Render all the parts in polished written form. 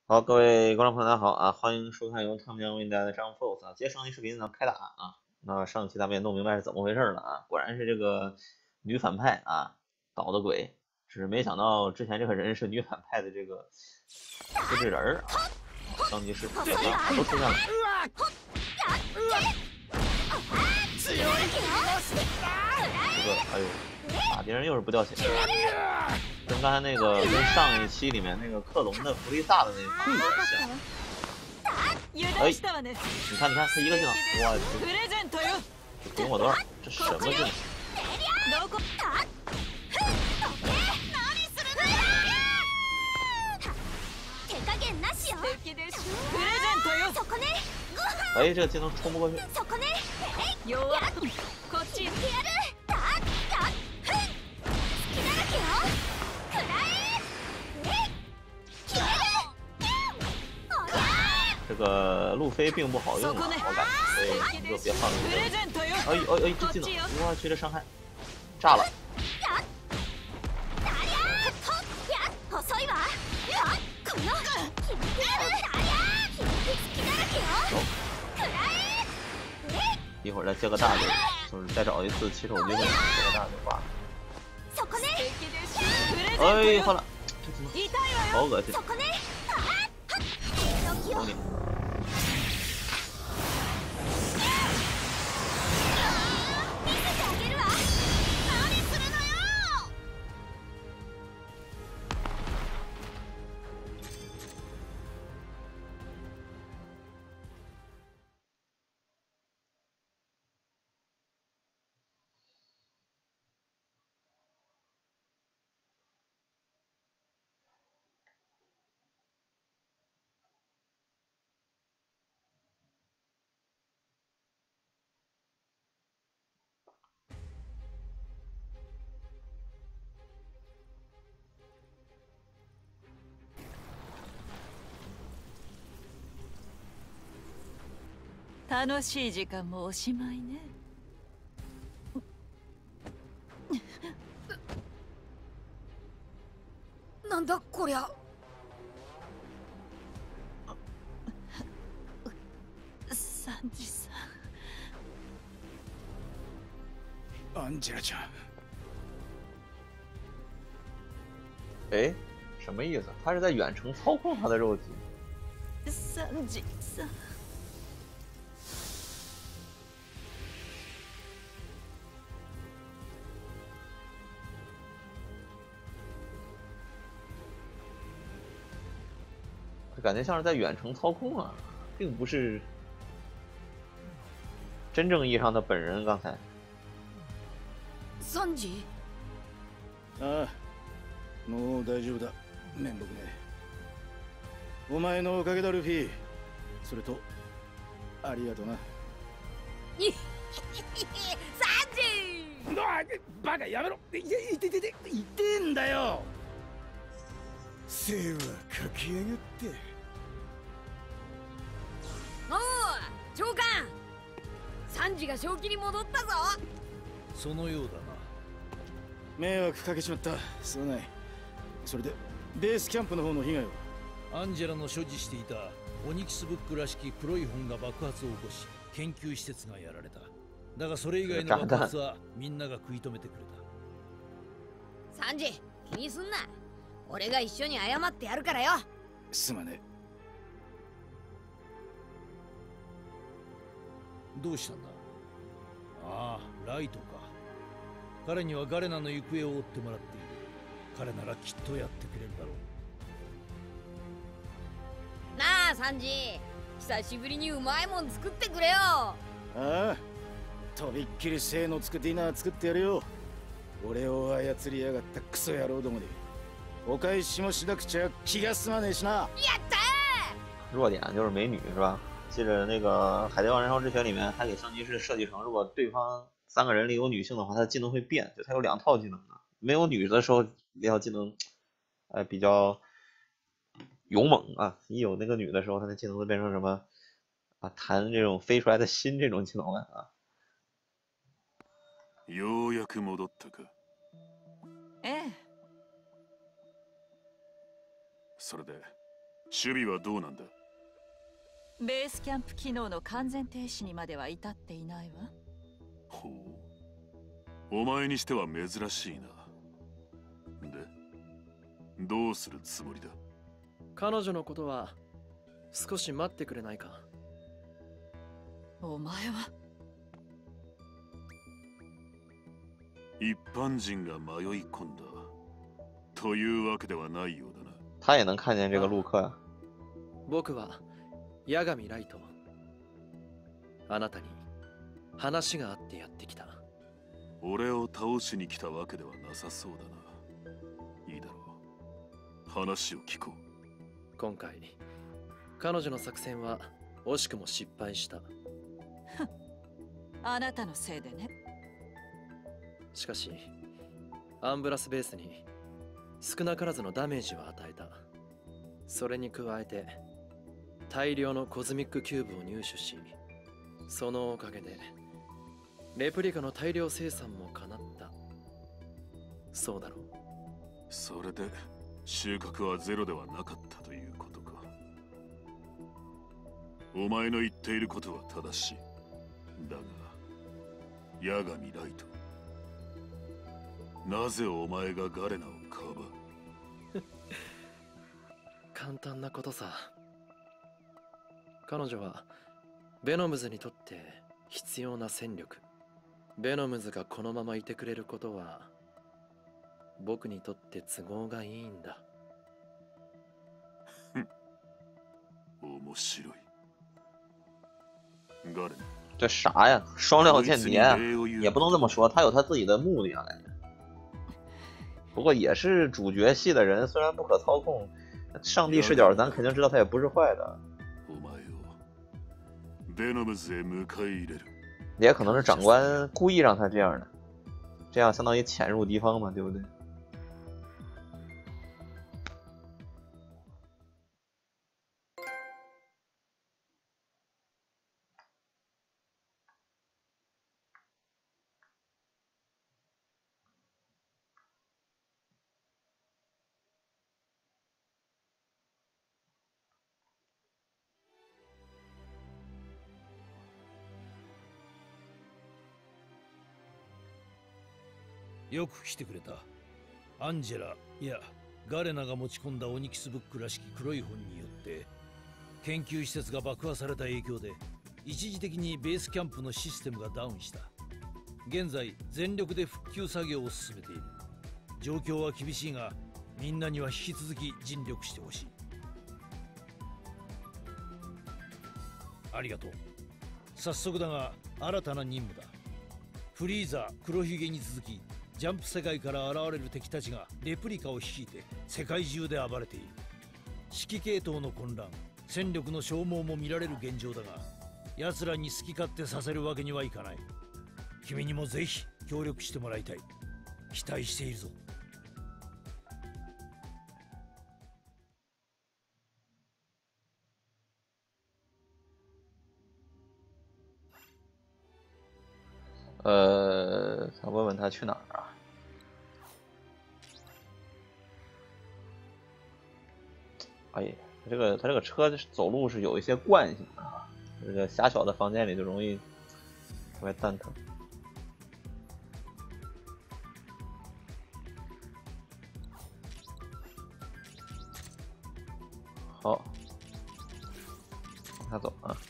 好，各位观众朋友，大家好啊！欢迎收看由汤江为您带来的张 Force 啊。接上一视频呢，开打啊。那上期咱们也弄明白是怎么回事了啊，果然是这个女反派啊捣的鬼，只是没想到之前这个人是女反派的这个复制人儿啊。上级是都出现了。这个哎呦，打敌人又是不掉血。跟刚才那个跟上一期里面那个克隆的弗利萨的那个有点像。哎，你看他一个技能，我去，这顶我多少？这什么技能？哎，这个技能冲不过去。这个路飞并不好用啊，我感觉，所以你就别换路飞。哎，这技能，我去，这伤害炸了。一会儿再接个大队，就是再找一次起手机会，接个大队挂了。哎，换了，这技能好恶心。有你。 楽しい時間もおしまいね。 なんだこりゃ。 サンジさん。アンジェラちゃん。 哎，什么意思？他是在远程操控他的肉体。 サンジさん。 感觉像是在远程操控啊，并不是真正意义上的本人。刚才， サンジ？ ああ、もう大丈夫だ。面目ね。お前のおかげだルフィ。それとありがとな。 サンジ！ バカやめろ。いてんだよ。世話かけやがって。 おう、長官。サンジが正気に戻ったぞ。 そのようだな。 迷惑かけちまった。すまない。それでベースキャンプの方の被害は？ アンジェラの所持していたオニキスブックらしき黒い本が爆発を起こし、研究施設がやられた。だがそれ以外の爆発はみんなが食い止めてくれた。サンジ、気にすんな。俺が一緒に謝ってやるからよ。 すまねえ。 どうしたんだ？ああ、ライトか。彼にはガレナの行方を追ってもらっている。彼ならきっとやってくれるだろう。なあ、サンジ。久しぶりにうまいもん作ってくれよ。 ああ、とびっきり精のつくディナー作ってやるよ。俺を操りやがったクソ野郎どもで。お返しもしなくちゃ気が済まねえしな。 やったー！弱点就是美女是吧？记着那个《海贼王燃烧之血》里面还给香吉士设计成，如果对方3个人里有女性的话，他的技能会变，就他有2套技能啊。没有女的时候，这套技能，比较勇猛啊；一有那个女的时候，他的技能会变成什么啊？弹这种飞出来的心这种技能了啊。 ようやく戻ったか。 ええ。 それで守備はどうなんだ？ ベースキャンプ機能の完全停止にまでは至っていないわ。 ほう。お前にしては珍しいな。で、どうするつもりだ？ 彼女のことは少し待ってくれないか。 お前は一般人が迷い込んだというわけではないようだな。 他也能看见这个陆克呀。 僕は八神ライト。あなたに話があってやってきた。 俺を倒しに来たわけではなさそうだな。いいだろう。話を聞こう。 今回彼女の作戦は惜しくも失敗した。 あなたのせいでね。 しかしアンブラスベースに少なからずのダメージを与えた。それに加えて大量のコズミックキューブを入手し、そのおかげでレプリカの大量生産も叶った。そうだろう。 それで収穫はゼロではなかったということか。お前の言っていることは正しい。だが八神ライト、なぜお前がガレナをかばう？ 簡単なことさ。彼女はベノムズにとって必要な戦力。ベノムズがこのままいてくれることは僕にとって都合がいいんだ。 面白い。ガレナ。 这啥呀？双料间谍也不能这么说，他有他自己的目的啊。不过也是主角系的人，虽然不可操控，上帝视角咱肯定知道他也不是坏的。也可能是长官故意让他这样的，这样相当于潜入敌方嘛，对不对？ よく来てくれた。アンジェラ、いやガレナが持ち込んだオニキスブックらしき黒い本によって研究施設が爆破された影響で一時的にベースキャンプのシステムがダウンした。現在全力で復旧作業を進めている。状況は厳しいがみんなには引き続き尽力してほしい。ありがとう。早速だが新たな任務だ。フリーザ、黒ひげに続きジャンプ世界から現れる敵たちがレプリカを率いて世界中で暴れている。指揮系統の混乱、戦力の消耗も見られる現状だが、奴らに好き勝手させるわけにはいかない。君にもぜひ協力してもらいたい。期待しているぞ。 想问问他去哪儿啊？哎呀，他这个车走路是有一些惯性的啊，这个狭小的房间里就容易特别蛋疼。好，往下走啊。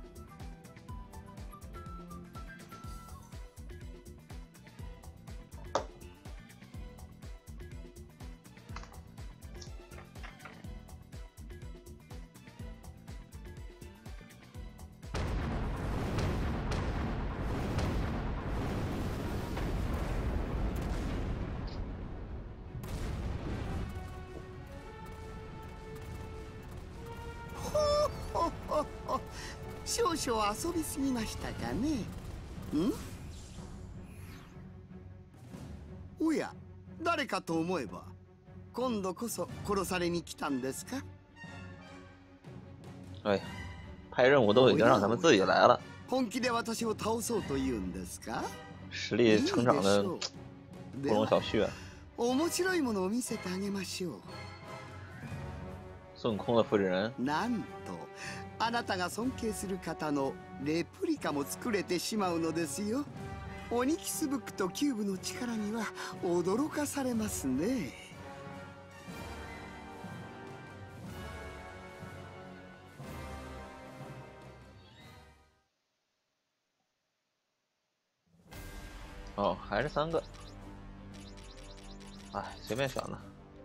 少々遊びすぎましたかね。おや、誰かと思えば今度こそ殺されに来たんですか？ 哎，派任务都已经让咱们自己来了， 本気で私を倒そうというんですか？ 实力成长的不容小觑。 面白いものを見せてあげましょう。 孙悟空的复制人。 なんとあなたが尊敬する方のレプリカも作れてしまうのですよ。オニキスブックとキューブの力には驚かされますね。 哦，还是3个。哎，随便选了。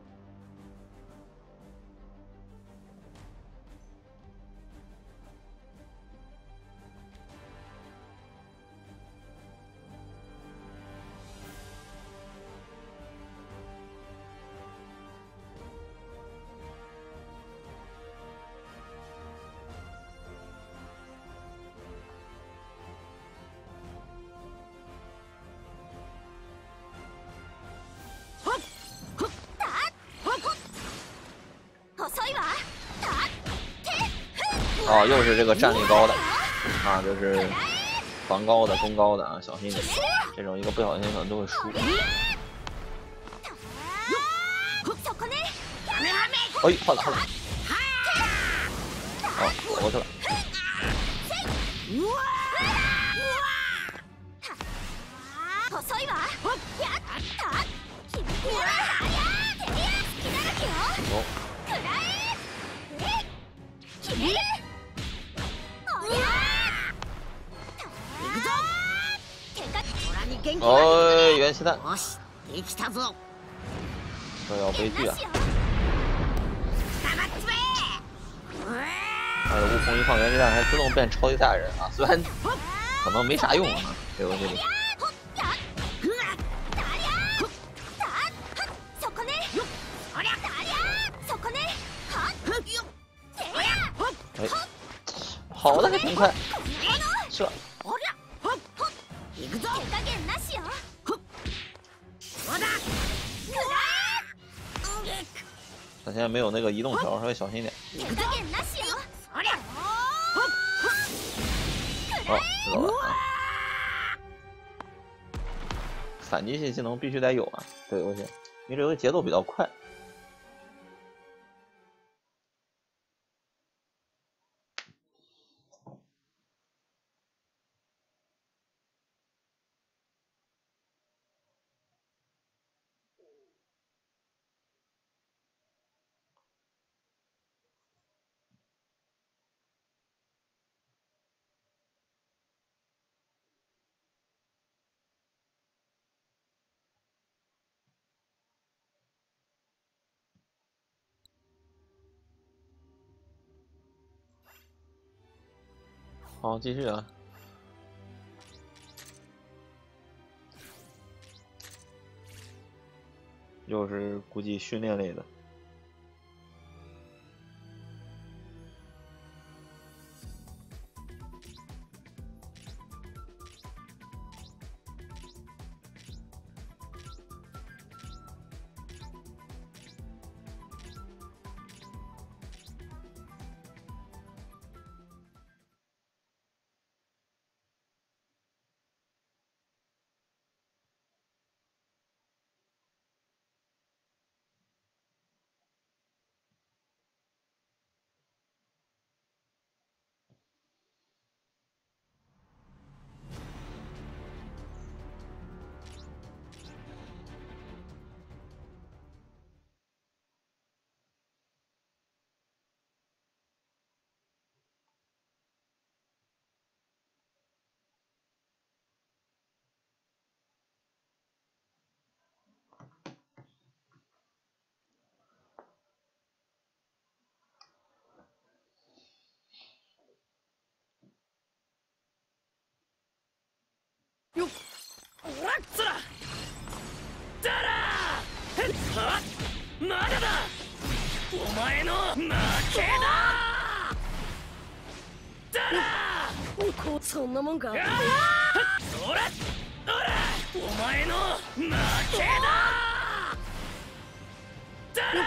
哦，又是这个战力高的啊，就是防高的、攻高的啊，小心点，这种一个不小心可能都会输。哎，换了，哦，躲过去了。哦，元气弹，这要悲剧啊！哎，悟空一放元气弹还自动变超级赛亚人啊，虽然可能没啥用啊，这游戏里。哎，跑的还挺快，射。他现在没有那个移动条，稍微小心一点。哦，知道了啊。反击系技能必须得有啊，这个游戏，因为这游戏节奏比较快。好，继续啊！又是估计训练类的。 よっおらっつらだらはっまだだお前の負けだだらこそんなもんかそらおらお前の負けだだら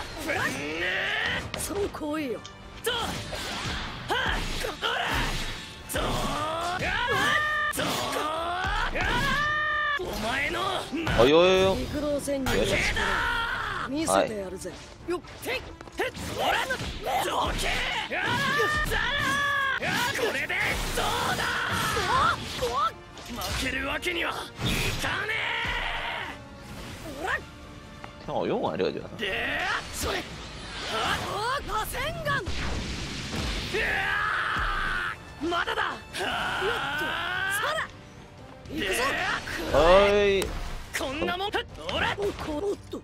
そう来いよとはっおらと哦呦呦呦！ 绝見せてやるぜ。よっ、てっ、ほら、どけ。これでどうだ。負けるわけにはいかねえ。 挺好用啊，这个角色。 で、それ。螺旋丸。まだだ。よっと、さら。行くぞ。 はい。 こんなもん。ほら。おっと。こ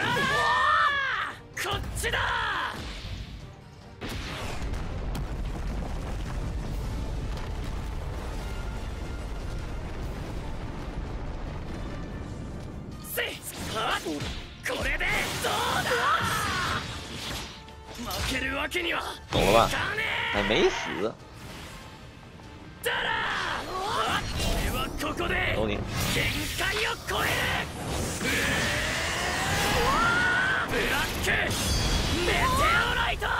っちだ。これでどうだ。負けるわけには走了吧？还没死。走你！ 限界を超える。ブラックメテオライト。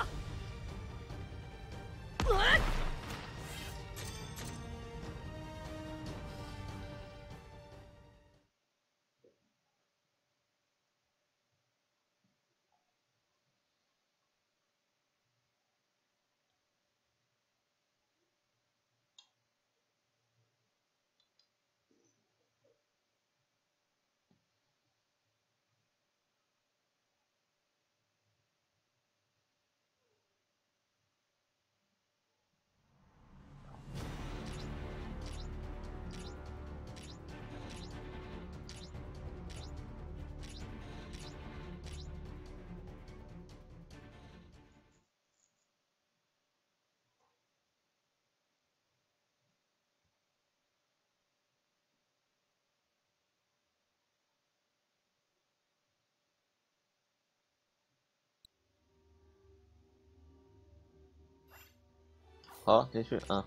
好，继续啊。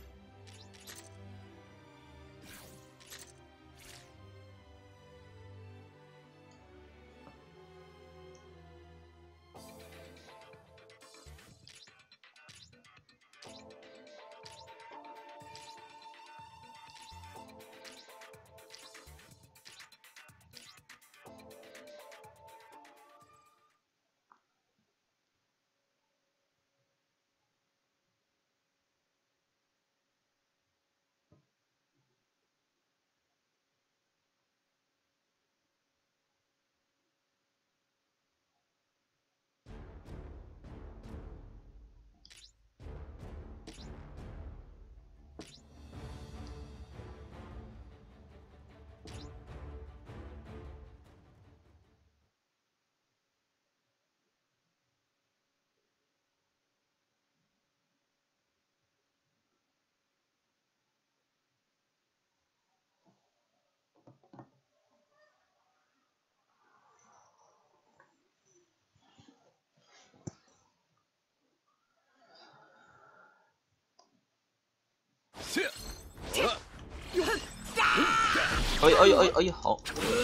哎呀哎呀哎呀哎呀，好。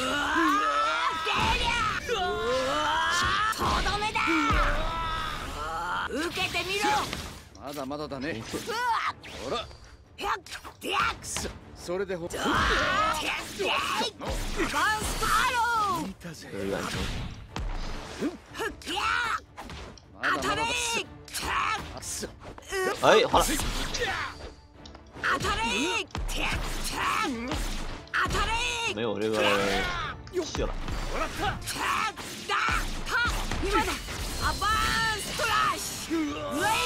とどめだ。受けてみろ。 まだまだだね。ほら。それでほ。バンストアロー。 いたぜ。 当たれ。 哎，好了。 当たれ。当たれ。 没有这个气了。 今だ。アバンストラッシュ。ウェ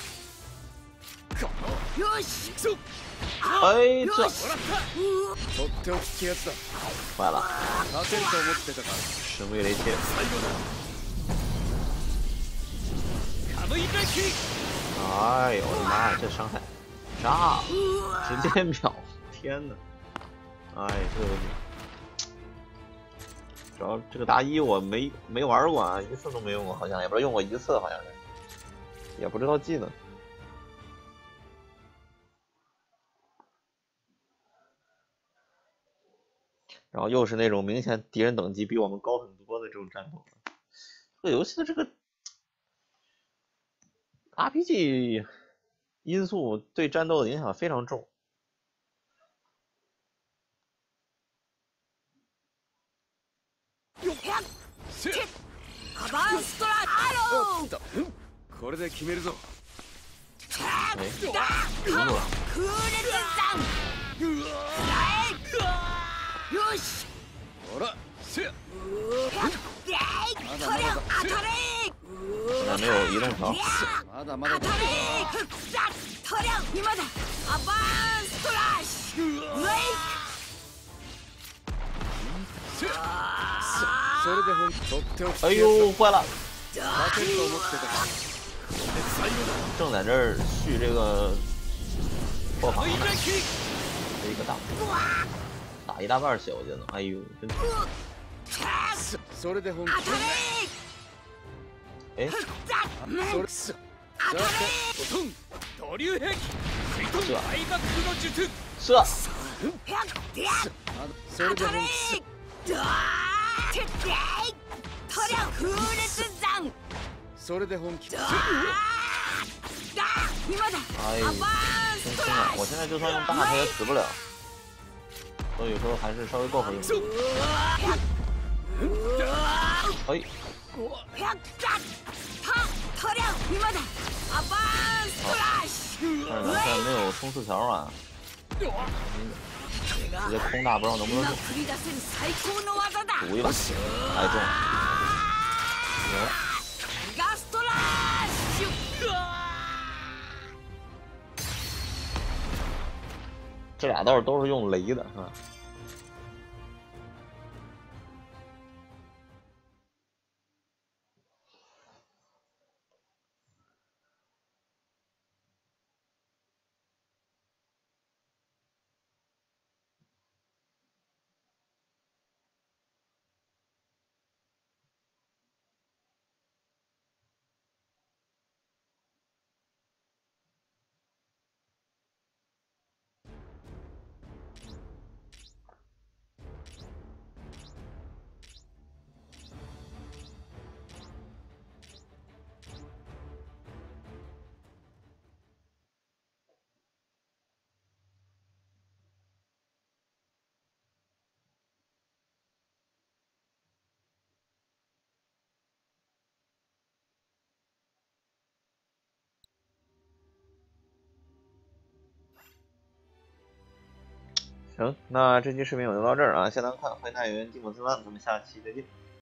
イク。よし。 哎，这。 とっておきってやつだ。 坏了。 勝てると思ってたか。 神威雷切。哎呦我的妈呀，这伤害炸了，直接秒！天哪！哎，这个主要这个大一我没玩过啊，一次都没用过，好像也不知道用过一次，好像是，也不知道技能。然后又是那种明显敌人等级比我们高很多的这种战斗。这个游戏的这个 RPG 因素对战斗的影响非常重。 これで決めるぞ。 哎，赢了。 クーレツ山よしほらせや。 トリャン当たれ现在没有移动条。 まだまだだ。 トリャン今だアバンストラッシュウェイそれでほんとっておき。 哎呦，坏了！ 勝てると思ってたか。 正在这儿续这个破防呢，这一个大打一大半血，我觉得。哎呦，真それでほんと。 哎， それさあトンドリュー兵器水遁大バックの術。 射！ それでほんトリャンクーレツ山それで本気。 今だ哎，真凶啊！我现在就算用大他也死不了，所以说还是稍微过会儿用。哎， トリャン今だアバンストラッシュ但是咱现在没有冲刺条啊，直接空大不知道能不能中。 繰り出せる最高の技だ。 赌一把，哎中了，赢了。 ガストラッシュ这俩倒是都是用雷的，是吧？行，那这期视频我就到这儿啊，下单看《欢迎大员蒂姆斯曼》，咱们下期再见。